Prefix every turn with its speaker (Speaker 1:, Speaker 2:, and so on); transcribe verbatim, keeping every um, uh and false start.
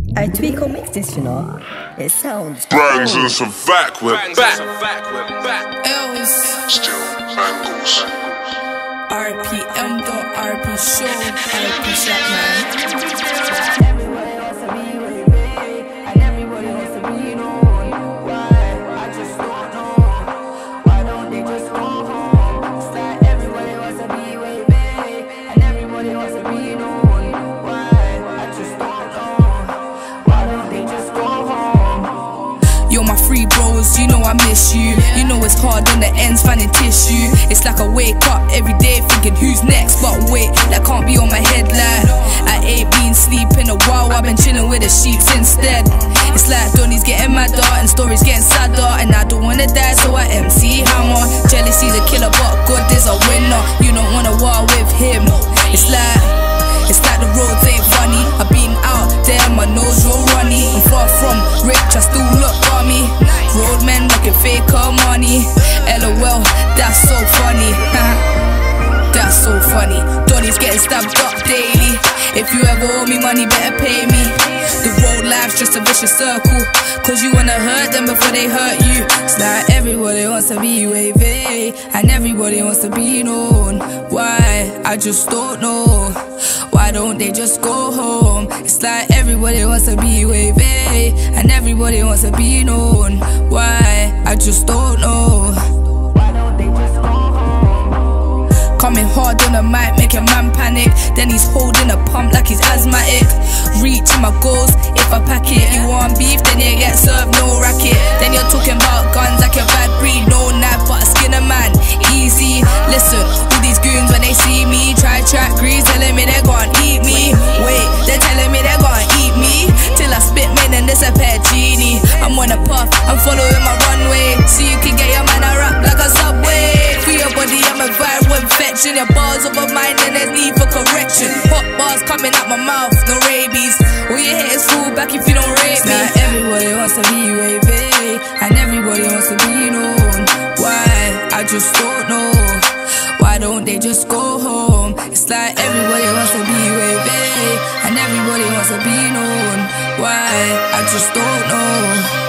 Speaker 1: I tweak or mix this, you know. It sounds
Speaker 2: Brands
Speaker 1: cool.
Speaker 2: and Savac, we're back.
Speaker 3: Else.
Speaker 2: Still bangles.
Speaker 3: R P M dot R P show. R P shot man.
Speaker 4: Everybody wants to be with me, and everybody wants to be known. Why? I just don't know. Why don't they just go home? It's like everybody wants to be with me, and everybody wants to be known. Why? I just don't know. Why don't they just go home?
Speaker 3: You're my free bros, you know I miss you. You know it's hard on the ends finding tissue. It's like I wake up every day thinking who's next. But wait, that can't be on my head like I ain't been sleeping a while, I've been chilling with the sheets instead. It's like Donnie's getting madder and stories getting sadder, and I don't wanna die so I M C hammer. Jealousy's a killer but God is a winner. You don't wanna war with him. It's like, it's like the roads ain't funny. I've been out there, my nose real runny. I'm far from rich, I still look me. Roadmen looking faker money. LOL, that's so funny. That's so funny. Donnie's getting stabbed up daily. If you ever owe me money, better pay me. The road life's just a vicious circle, cause you wanna hurt them before they hurt you. It's like everybody wants to be wavy, and everybody wants to be known. Why? I just don't know. Why don't they just go home? It's like everybody wants to be wavy, and everybody wants to be known. Why? I just don't know.
Speaker 4: Why don't they just go home?
Speaker 3: Coming hard on the mic, make a man panic. Then he's holding a pump like he's asthmatic. Reaching my goals if I pack it. You want beef, then you get served no racket. Then you're talking about guns like a bad breed. No knife but a skinner man, easy. Listen, all these goons when they see me try track grease, telling me they're gonna eat me. Wait, they're telling me they're gonna eat me till I spit min and disappear genie. I'm on a puff, I'm following my runway, so you can get your man a rap like a subway. For your body, I'm a viral infection. Your bars over mine and there's need for correction. Hot bars coming out my mouth, no rabies. All you hit is fall back if you don't rate me. Now everybody wants to be wavy, and everybody wants to be known. Why? I just don't know. Why don't they just go home? It's like everybody wants to be wavy, and everybody wants to be known. Why? I just don't know.